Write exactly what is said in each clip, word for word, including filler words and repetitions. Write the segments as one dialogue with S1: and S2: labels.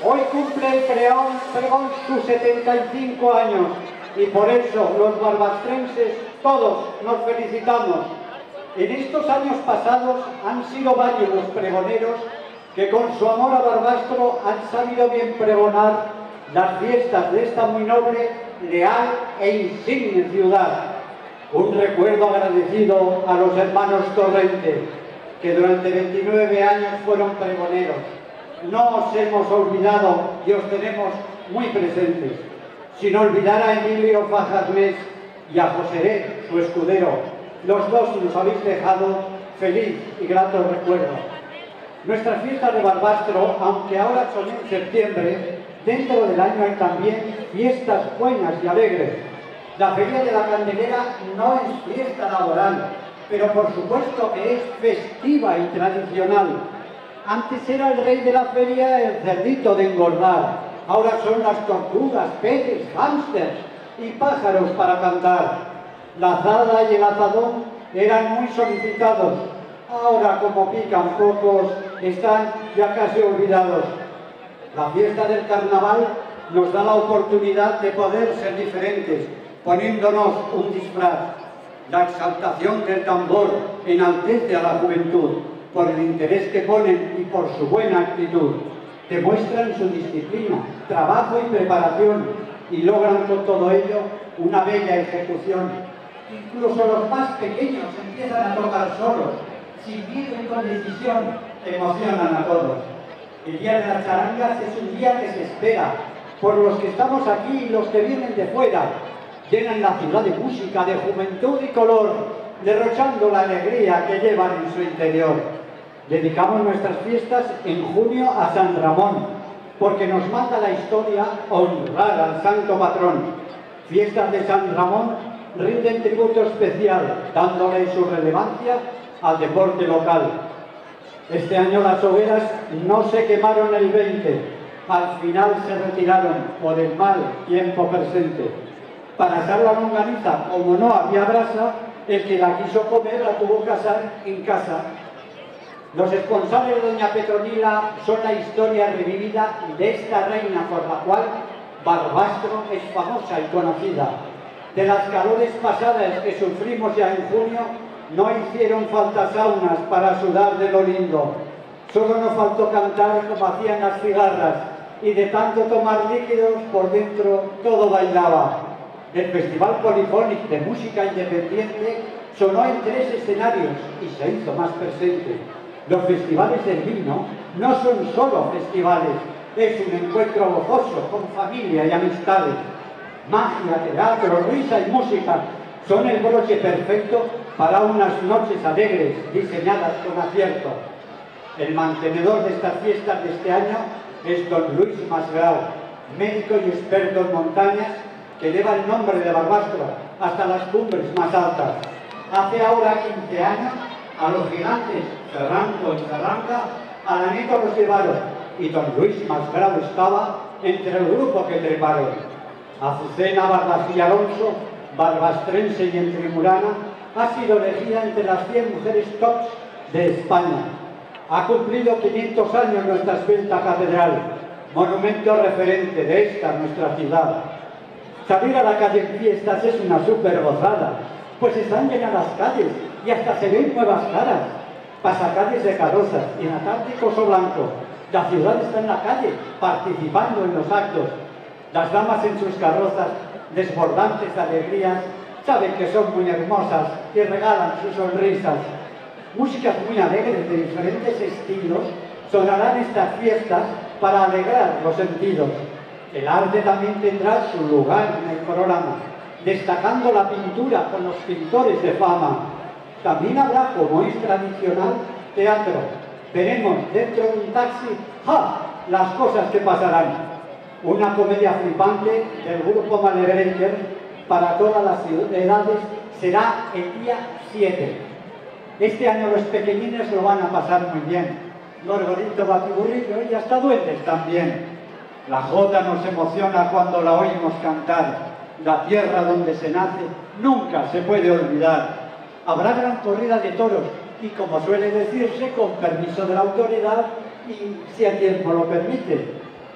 S1: Hoy cumple el pregón, pregón sus setenta y cinco años y por eso los barbastrenses todos nos felicitamos. En estos años pasados han sido varios los pregoneros que con su amor a Barbastro han sabido bien pregonar las fiestas de esta muy noble, leal e insigne ciudad. Un recuerdo agradecido a los hermanos Torrente, que durante veintinueve años fueron pregoneros. No os hemos olvidado y os tenemos muy presentes, sin olvidar a Emilio Fajarnés y a Joseré, su escudero. Los dos nos habéis dejado feliz y grato recuerdo. Nuestras fiestas de Barbastro, aunque ahora son en septiembre, dentro del año hay también fiestas buenas y alegres. La Feria de la Candelera no es fiesta laboral, pero por supuesto que es festiva y tradicional. Antes era el rey de la feria el cerdito de engordar, ahora son las tortugas, peces, hámsters y pájaros para cantar. La azada y el azadón eran muy solicitados, ahora como pican pocos, están ya casi olvidados. La fiesta del carnaval nos da la oportunidad de poder ser diferentes, poniéndonos un disfraz. La exaltación del tambor enaltece a la juventud, por el interés que ponen y por su buena actitud. Demuestran su disciplina, trabajo y preparación y logran con todo ello una bella ejecución. Incluso los más pequeños empiezan a tocar solos, sin miedo y con decisión, emocionan a todos. El día de las charangas es un día que se espera por los que estamos aquí y los que vienen de fuera. Llenan la ciudad de música, de juventud y color, derrochando la alegría que llevan en su interior. Dedicamos nuestras fiestas en junio a San Ramón, porque nos manda la historia honrar al santo patrón. Fiestas de San Ramón rinden tributo especial, dándole su relevancia al deporte local. Este año las hogueras no se quemaron el veinte, al final se retiraron por el mal tiempo presente. Para asar la longaniza, como no había brasa, el que la quiso comer la tuvo que asar en casa. Los esponsales de doña Petronila son la historia revivida de esta reina por la cual Barbastro es famosa y conocida. De las calores pasadas que sufrimos ya en junio, no hicieron falta saunas para sudar de lo lindo. Solo nos faltó cantar como hacían las cigarras, y de tanto tomar líquidos por dentro todo bailaba. El Festival Polifónico de Música Independiente sonó en tres escenarios y se hizo más presente. Los festivales del vino no son solo festivales, es un encuentro gozoso con familia y amistades. Magia, teatro, risa y música son el broche perfecto para unas noches alegres diseñadas con acierto. El mantenedor de estas fiestas de este año es don Luis Masgrau, médico y experto en montañas que lleva el nombre de Barbastro hasta las cumbres más altas. Hace ahora quince años a los gigantes Ferranco y Ferranca a la neta los llevaron y don Luis Masgrau estaba entre el grupo que treparon. Azucena Barbacía Alonso, barbastrense y entrimurana, ha sido elegida entre las cien mujeres tops de España. Ha cumplido quinientos años nuestra esbelta catedral, monumento referente de esta nuestra ciudad. Salir a la calle en fiestas es una súper gozada, pues están llenas las calles y hasta se ven nuevas caras. Pasacalles de carrozas y en Atlántico Blanco, la ciudad está en la calle, participando en los actos. Las damas en sus carrozas, desbordantes de alegrías, saben que son muy hermosas y regalan sus sonrisas. Músicas muy alegres de diferentes estilos sonarán estas fiestas para alegrar los sentidos. El arte también tendrá su lugar en el programa, destacando la pintura con los pintores de fama. También habrá, como es tradicional, teatro. Veremos dentro de un taxi, ¡ja!, las cosas que pasarán. Una comedia flipante del grupo Malebreaker para todas las edades será el día siete. Este año los pequeñines lo van a pasar muy bien. Gorgorito, batiburrillo y hasta duendes también. La jota nos emociona cuando la oímos cantar. La tierra donde se nace nunca se puede olvidar. Habrá gran corrida de toros y, como suele decirse, con permiso de la autoridad y si el tiempo lo permite.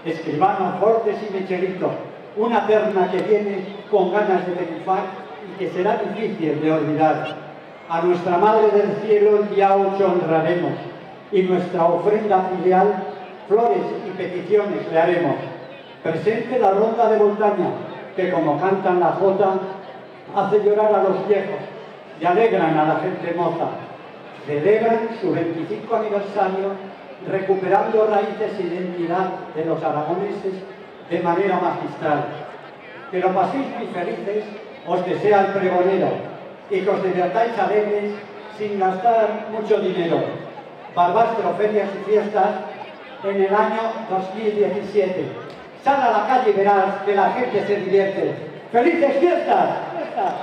S1: Escribano, Fortes y Michelito, una terna que viene con ganas de triunfar y que será difícil de olvidar. A nuestra Madre del Cielo el día ocho honraremos y nuestra ofrenda filial, flores y peticiones le haremos. Presente la ronda de Voltaña, que como cantan la jota, hace llorar a los viejos y alegran a la gente moza. Celebran su veinticinco aniversario recuperando raíces e identidad de los aragoneses de manera magistral. Que lo paséis muy felices, os desea el pregonero, y que os divertáis alegres sin gastar mucho dinero. Barbastro, ferias y fiestas en el año dos mil diecisiete. Sal a la calle y verás que la gente se divierte. ¡Felices fiestas! ¡Fiestas!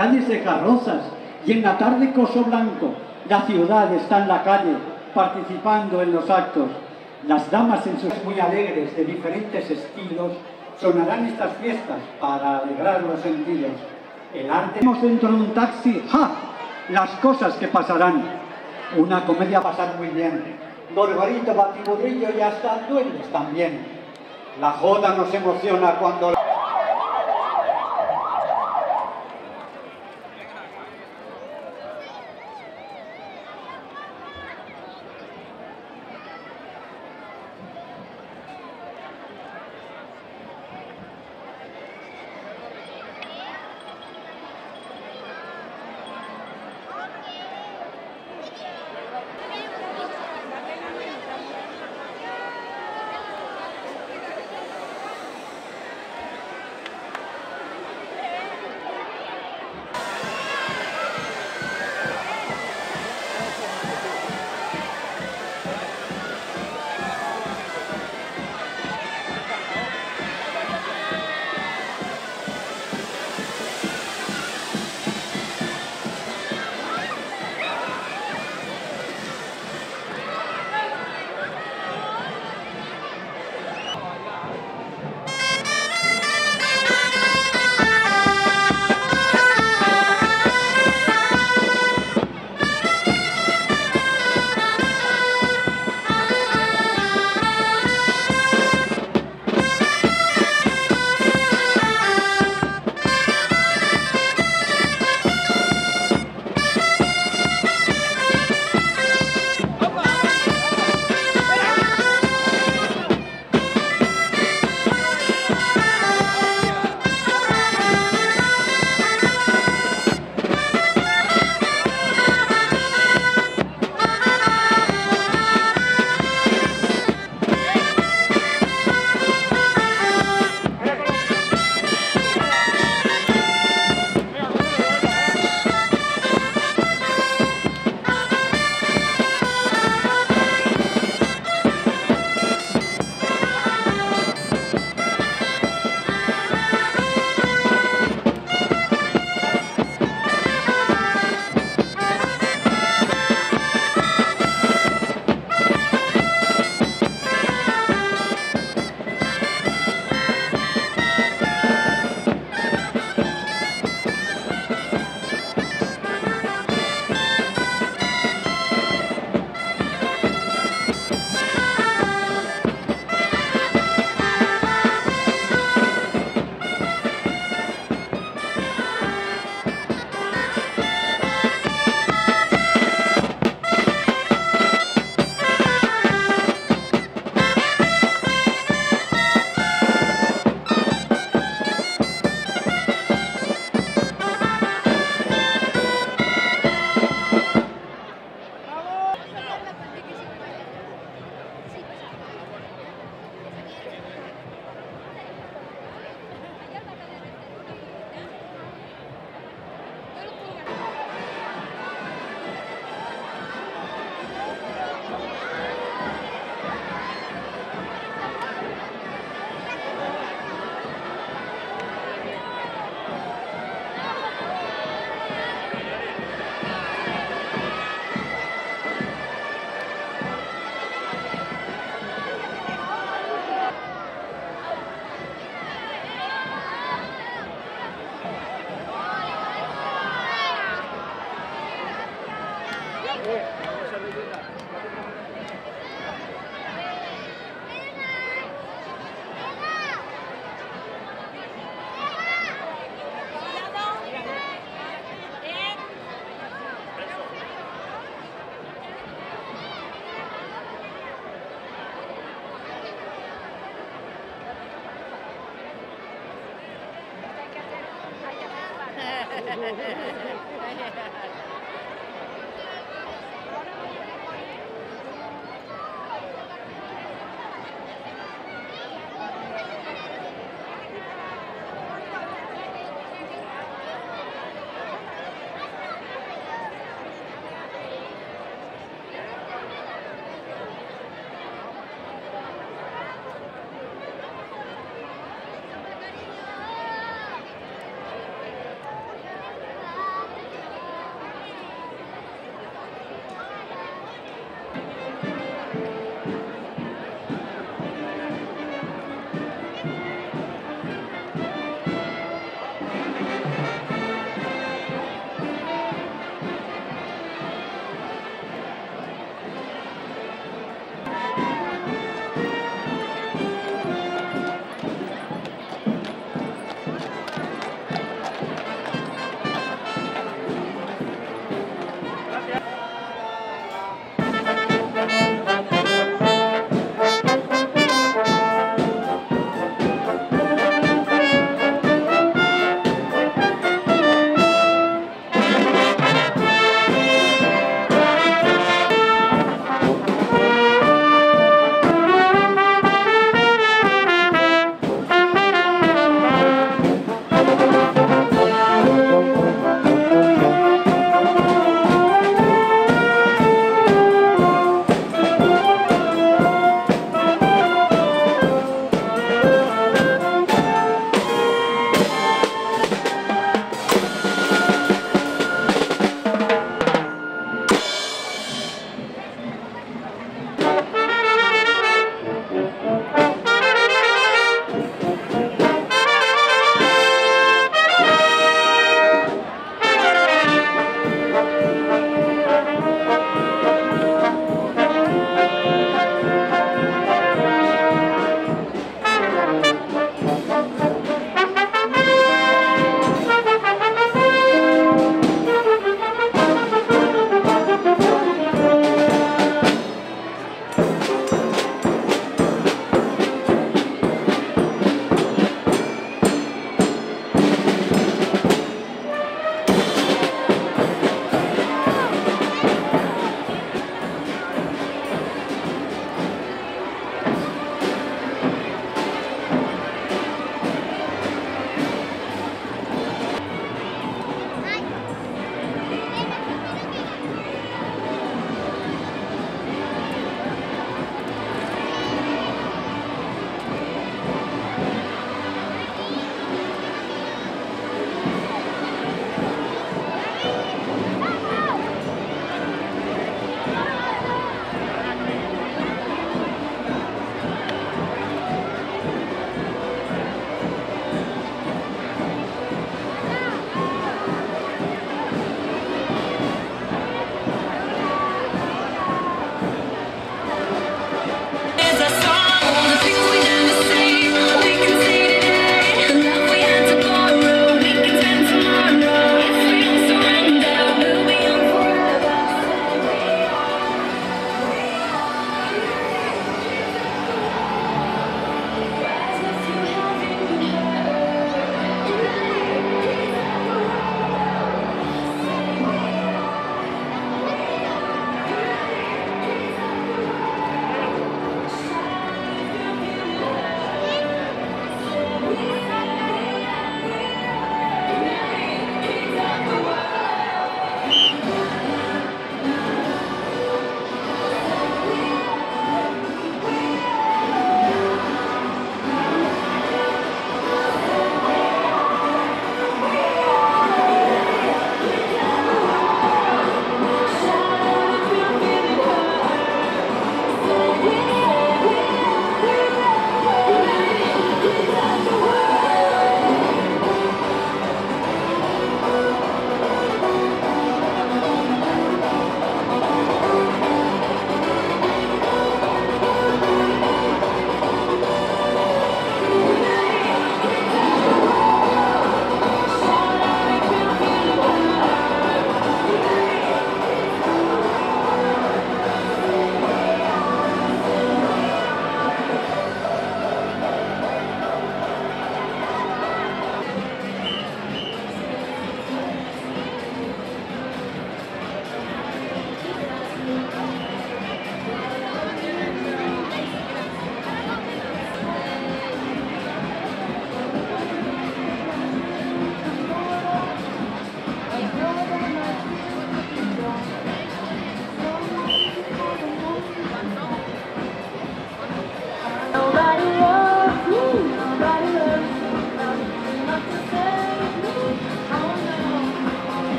S1: calles de carrozas y en la tarde Coso Blanco. La ciudad está en la calle, participando en los actos. Las damas en sus muy alegres de diferentes estilos sonarán estas fiestas para alegrar los sentidos. El arte... Vemos dentro de un taxi, ¡ja! Las cosas que pasarán. Una comedia a pasar muy bien. Gorgorito, Batibudrillo y hasta duendes también. La joda nos emociona cuando...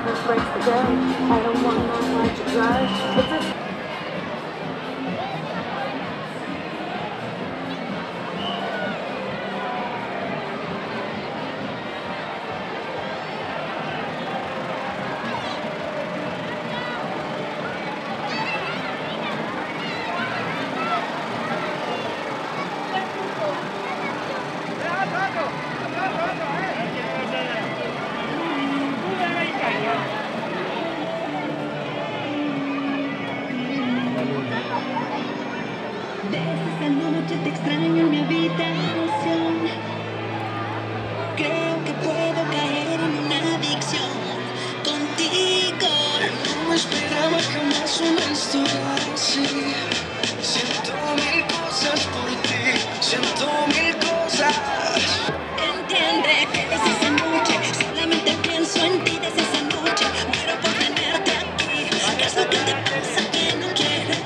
S2: This breaks the day. I don't want no light to drive. It's a
S3: Desde esa noche te extraño en mi habitación. Creo que puedo caer en una adicción contigo.
S4: No esperaba jamás una historia así. Siento mil cosas por ti, siento mil cosas.
S3: Entiende que desde esa noche solamente pienso en ti. Desde esa noche muero por tenerte aquí. ¿Qué es lo que te pasa que no quieres?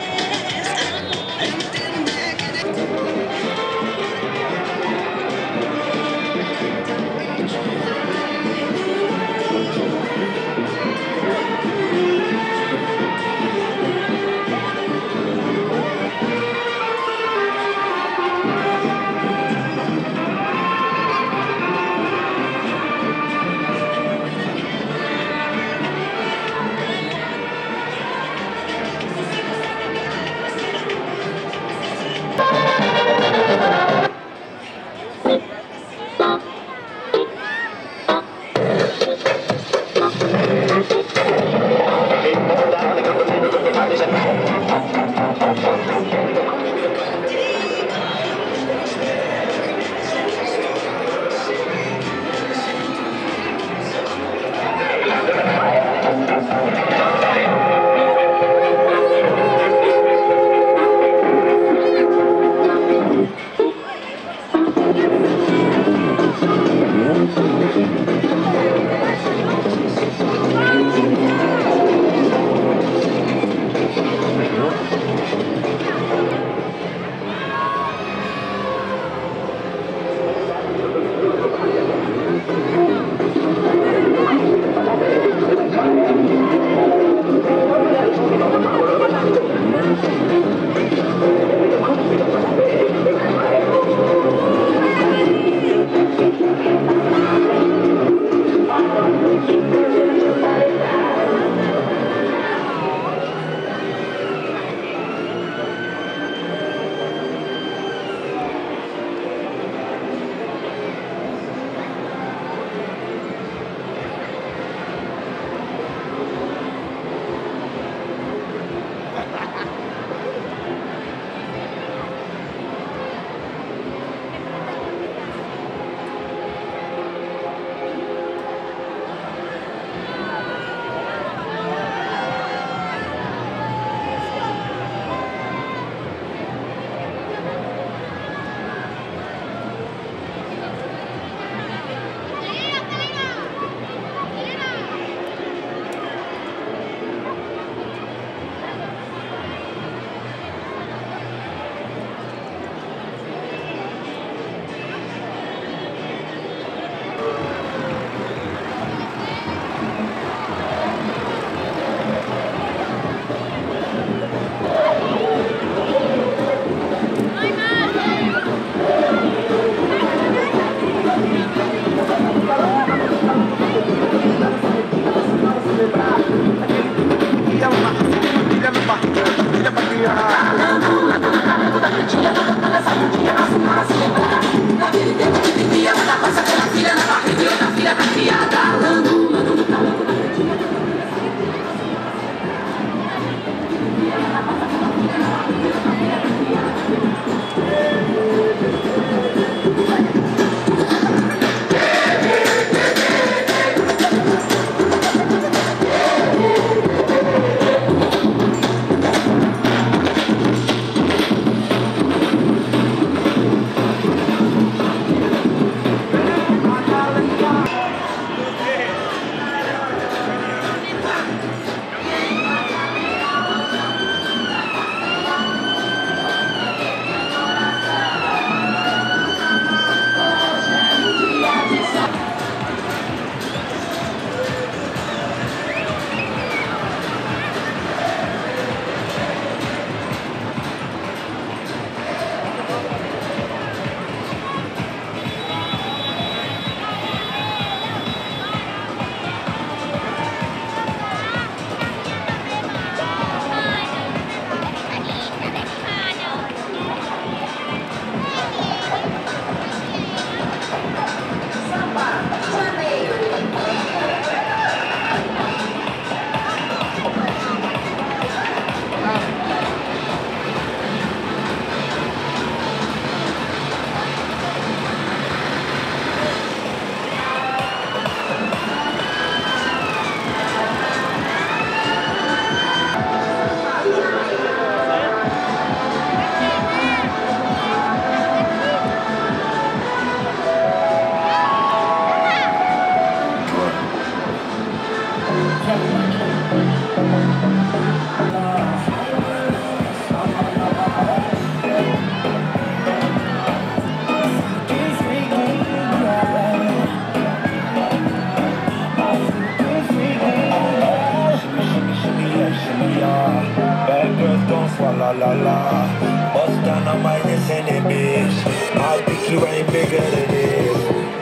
S5: La la la, bust down on my wrist and it, bitch. My dick, you ain't bigger than this.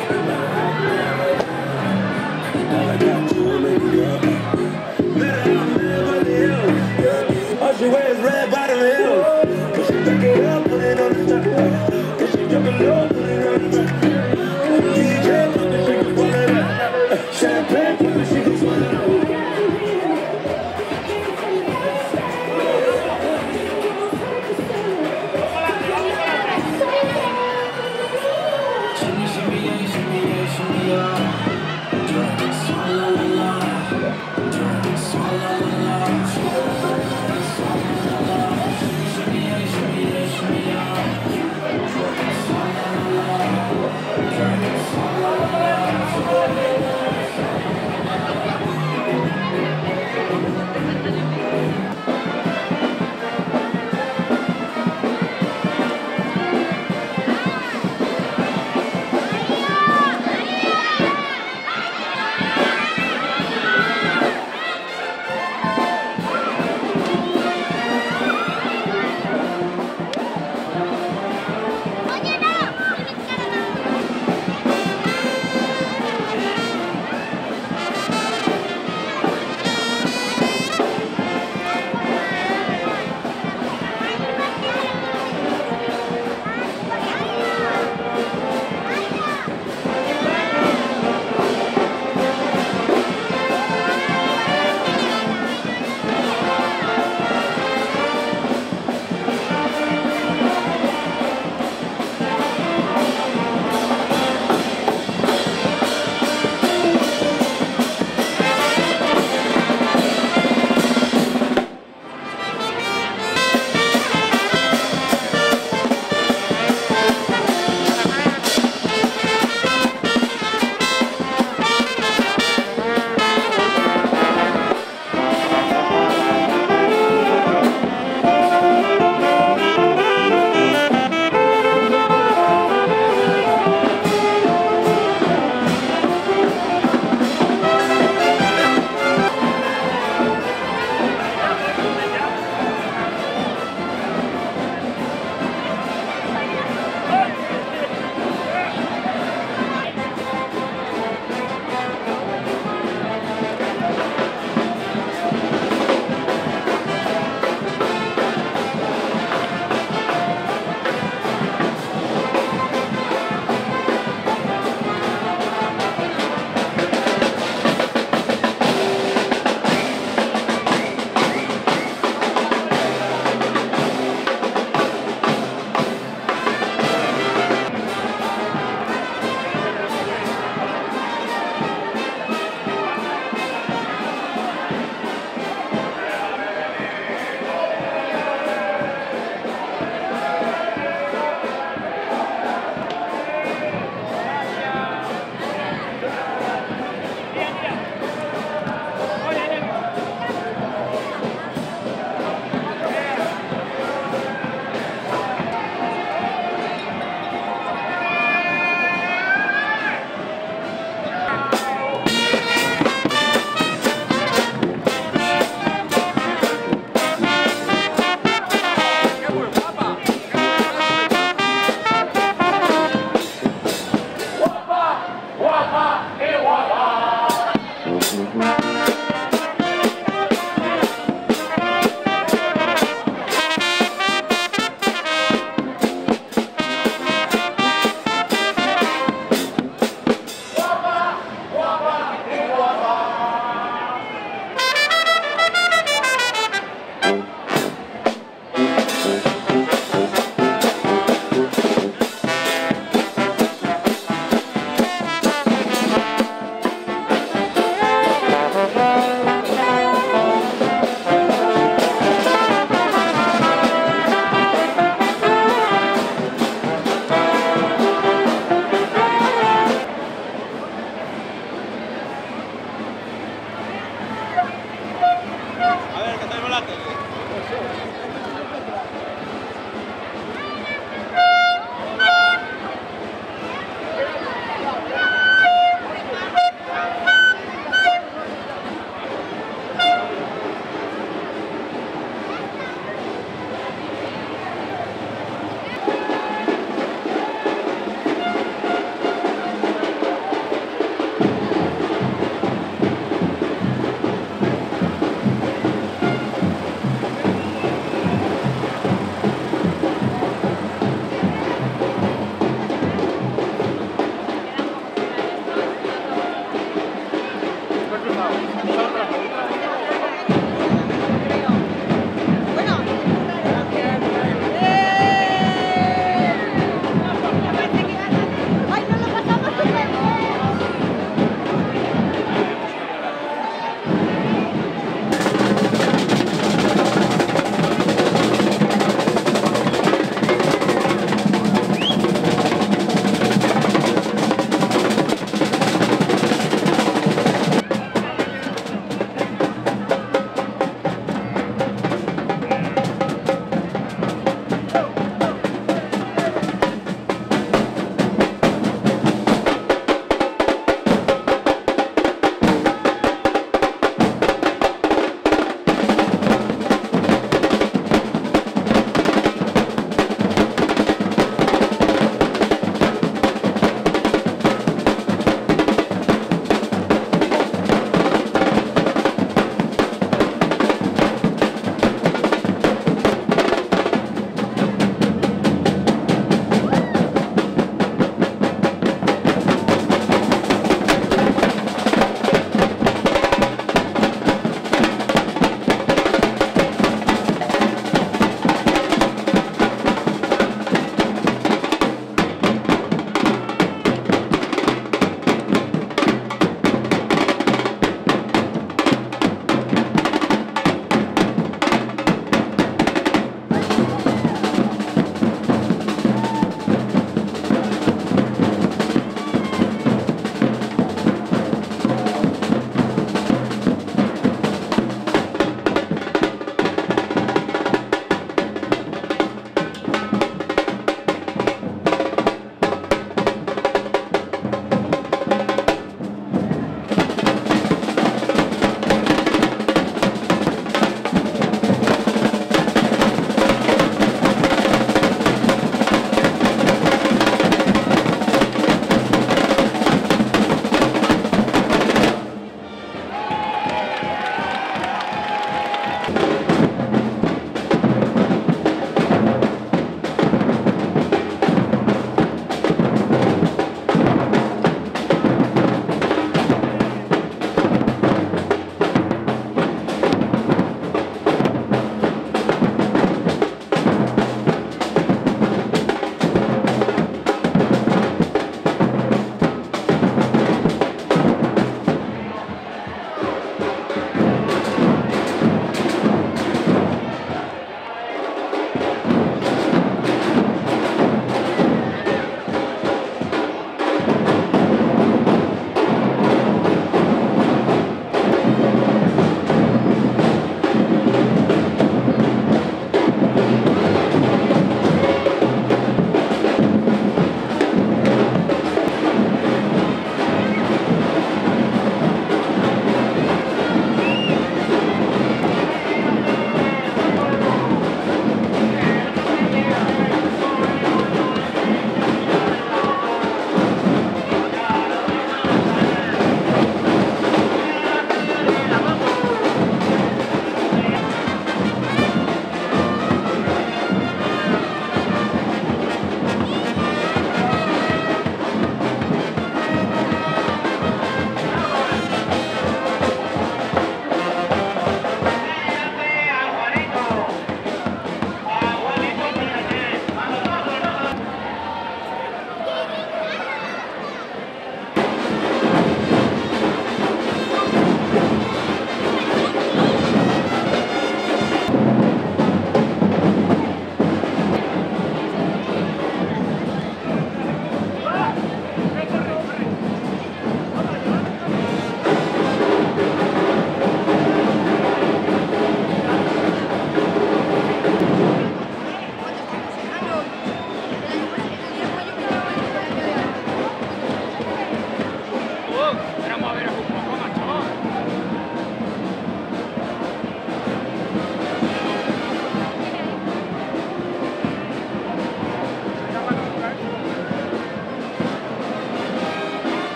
S5: All I got you, baby girl. Better I'm Beverly Hills. All she wears red bottom heels. Cause she back it up, put it on the top. Cause she drop it low, put it on the back. D J, put the shit full of that. Champagne, put the shit full of that.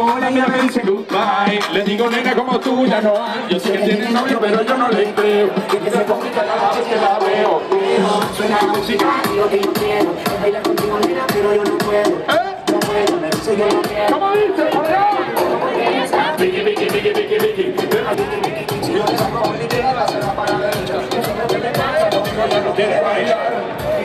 S6: hola y me dice goodbye. Le digo, nena, como tú ya no hay. Yo sé que tienes novio, pero yo no le creo. Y que se complica cada vez que la veo.
S7: Suena la música y lo que yo quiero es bailar contigo, nena, pero yo no puedo.
S6: ¿Eh?
S7: No puedo, me dice yo no quiero.
S6: ¿Cómo dice? ¡Por allá! Vicky, Vicky, Vicky, Vicky, Vicky.
S7: Si yo te saco a mi tierra, la será para la derecha. Eso es lo que me pasa, no, ya no quiere bailar.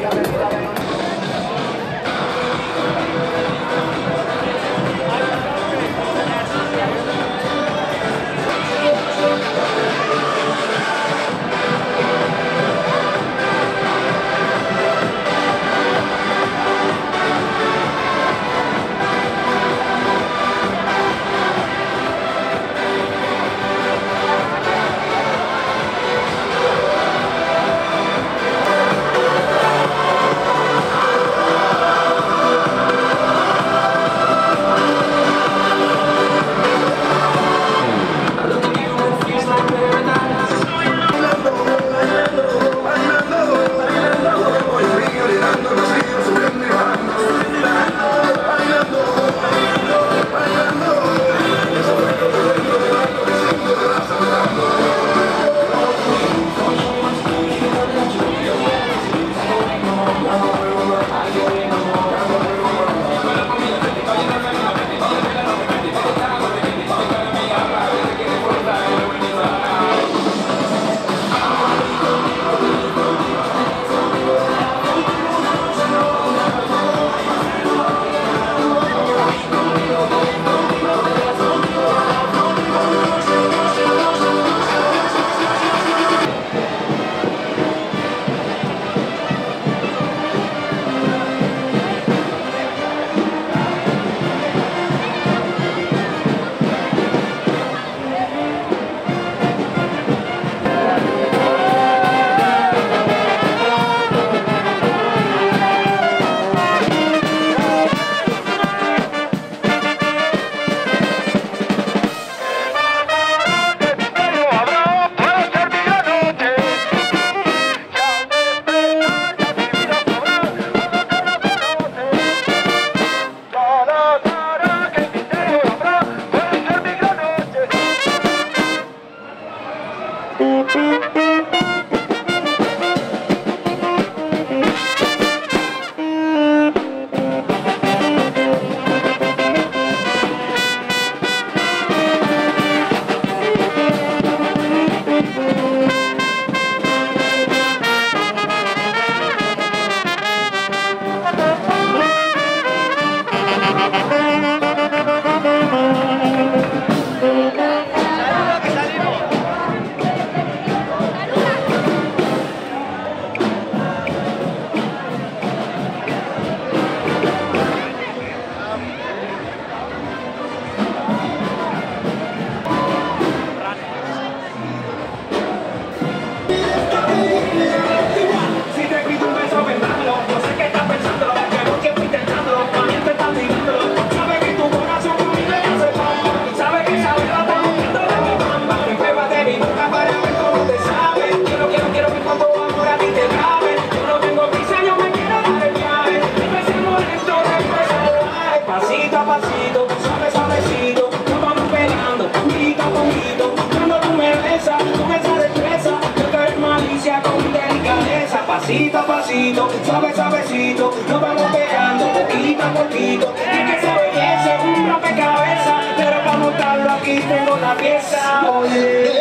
S8: Pasito a pasito, suave suavecito, nos vamos pegando poquito a poquito. Es que esa belleza es un rompecabezas, pero para montarlo aquí tengo la pieza. Oye,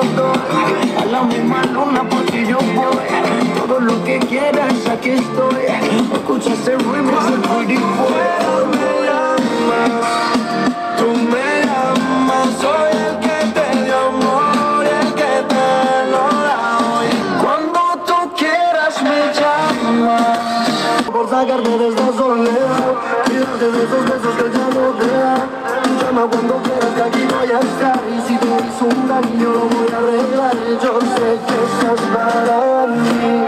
S8: los dos. A la misma luna por ti yo voy. Todo lo que quieras, aquí estoy. Escucha ese remix del Pretty Boy. Tú me llamas, tú me llamas. Soy el que te dio amor y el que te lo da hoy. Cuando tú quieras me llamas. Por sacarte de esta soledad, cuidarte de esos besos que ya no te dan. Llama cuando quieras que aquí voy a estar. Y si te hizo un daño lo voy a arreglar. Yo sé que estás para mí.